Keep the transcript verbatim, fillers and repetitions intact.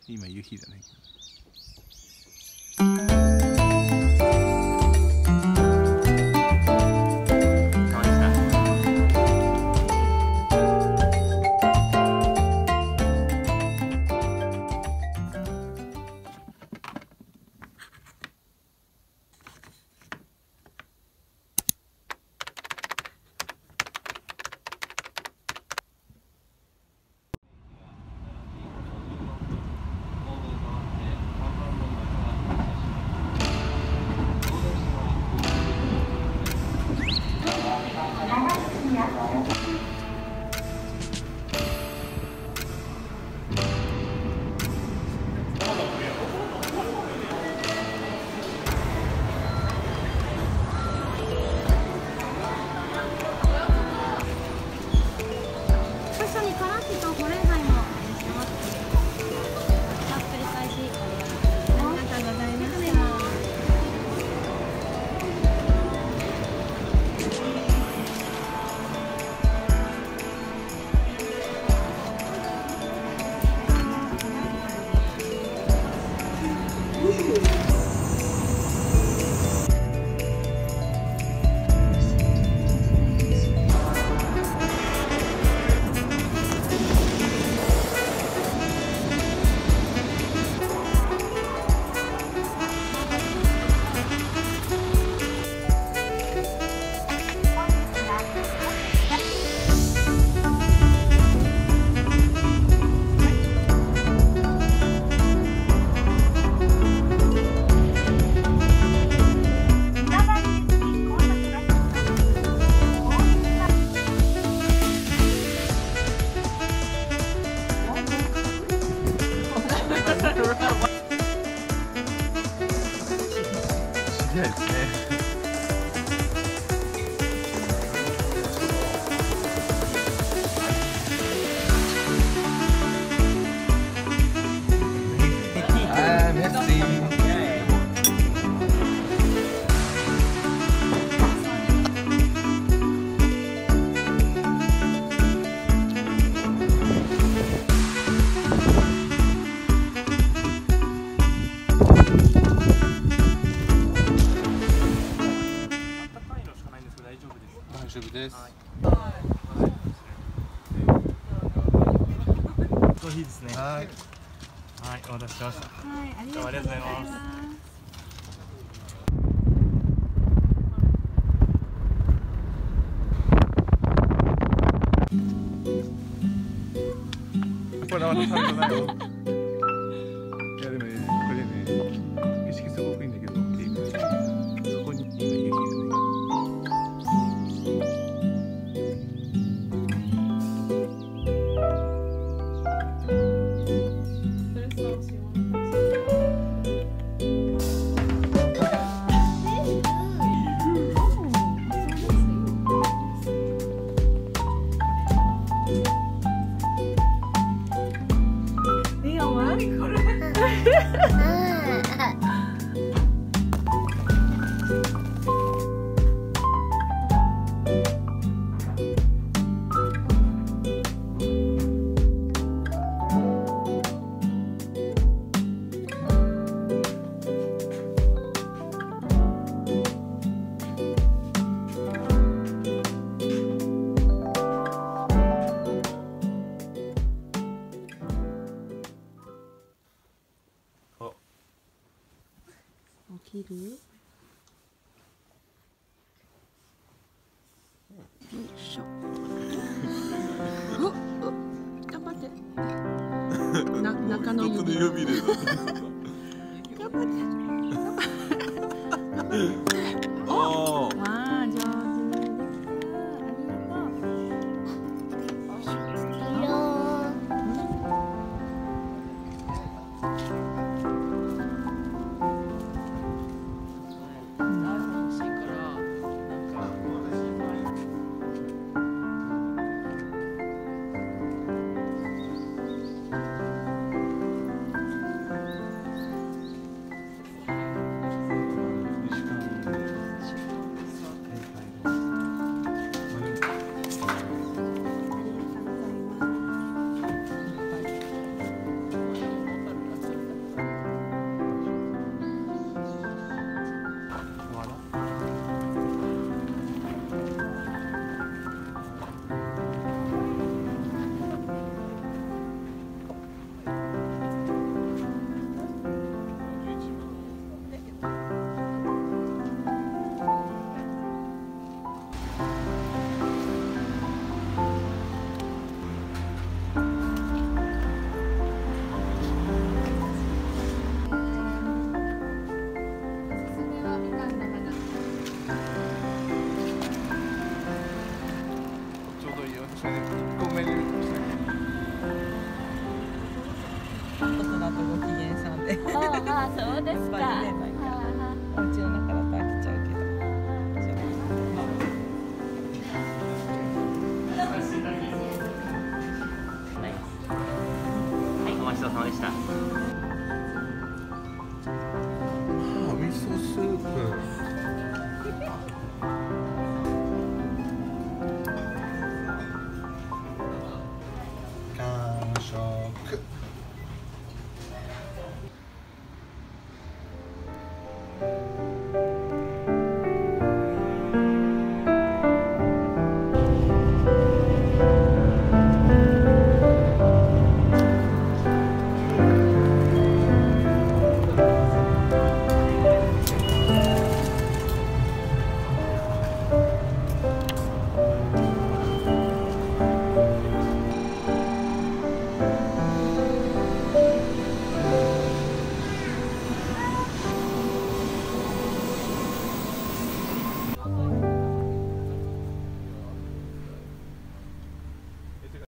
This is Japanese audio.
今夕日だね。大丈夫です。 コーヒーですね。 はい。 はい、お待たせしました。 はい、ありどうもありがとうございます。 これはまだ食べてないよ。いやでもね、これね、景色すごくいいんだけど、そこに今夕日がね。 起きる？よいしょ。お、お、頑張って。な、中の指。 指で。 頑張って。 おー。 わあ、上手。 の後ご機嫌さんでああ、そうですか。 やっぱりね、なんかお家の中だと飽きちゃうけど、そうまあはい、お待ちどうさまでした。 味噌スープ。完食。